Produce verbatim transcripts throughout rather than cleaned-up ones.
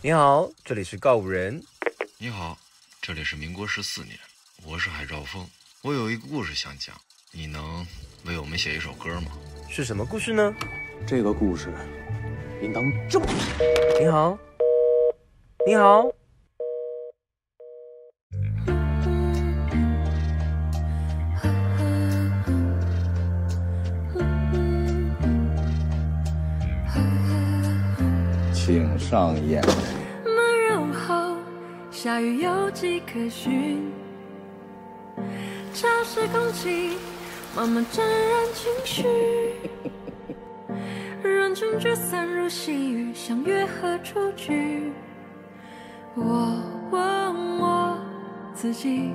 你好，这里是告五人。 你好，这里是民国十四年，我是海兆峰。我有一个故事想讲，你能为我们写一首歌吗？ 是什么故事呢？ 这个故事应当这么。 你好，你好。 请上演。 闷热午后，下雨有迹可循，潮湿空气慢慢沾染情绪，人群聚散如细雨，相约何处聚？我问我自己，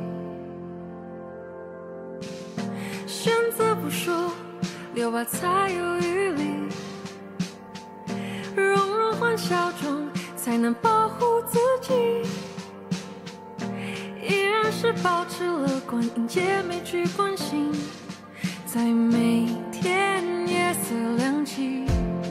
选择不说，留白才有余力。融入欢笑中，才能保护自己。依然是保持乐观，迎接每句关心，在每天夜色亮起。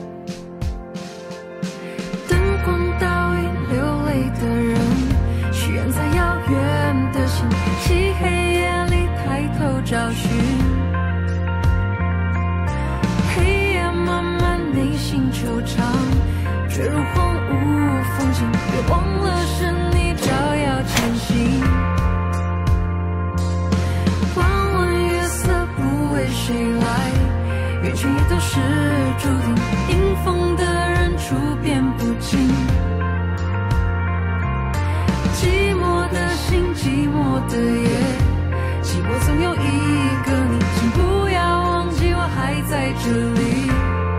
灯光倒映流泪的人，许愿在遥远的星，漆黑夜里抬头找寻。黑夜漫漫，内心惆怅。坠入荒芜风景，别忘了是你照耀前行。弯弯月色不为谁来，缘去也都是注定。迎风的人处变不惊，寂寞的心，寂寞的夜，寂寞总有一个你。请不要忘记，我还在这里。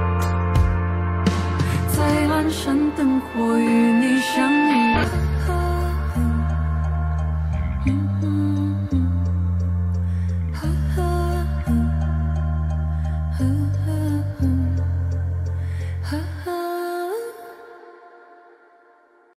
在阑珊灯火与你相遇。